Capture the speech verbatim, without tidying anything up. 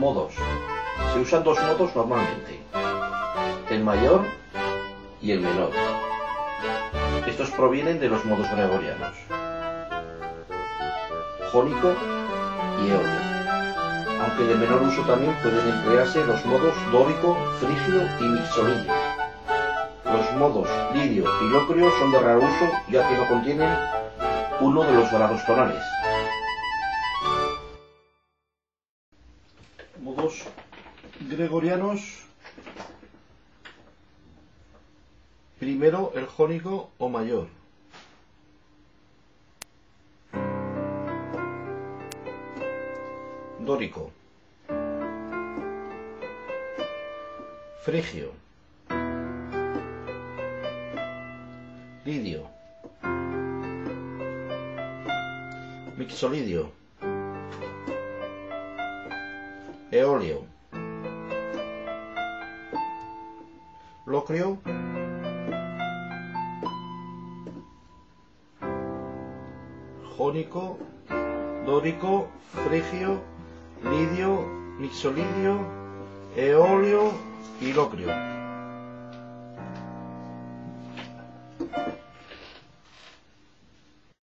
Modos. Se usan dos modos normalmente, el mayor y el menor. Estos provienen de los modos gregorianos, jónico y eolio, aunque de menor uso también pueden emplearse los modos dórico, frigio y mixolidio. Los modos lidio y locrio son de raro uso, ya que no contienen uno de los grados tonales. Modos gregorianos: primero el jónico o mayor, dórico, frigio, lidio, mixolidio, eolio, locrio, jónico, dórico, frigio, lidio, mixolidio, eolio y locrio.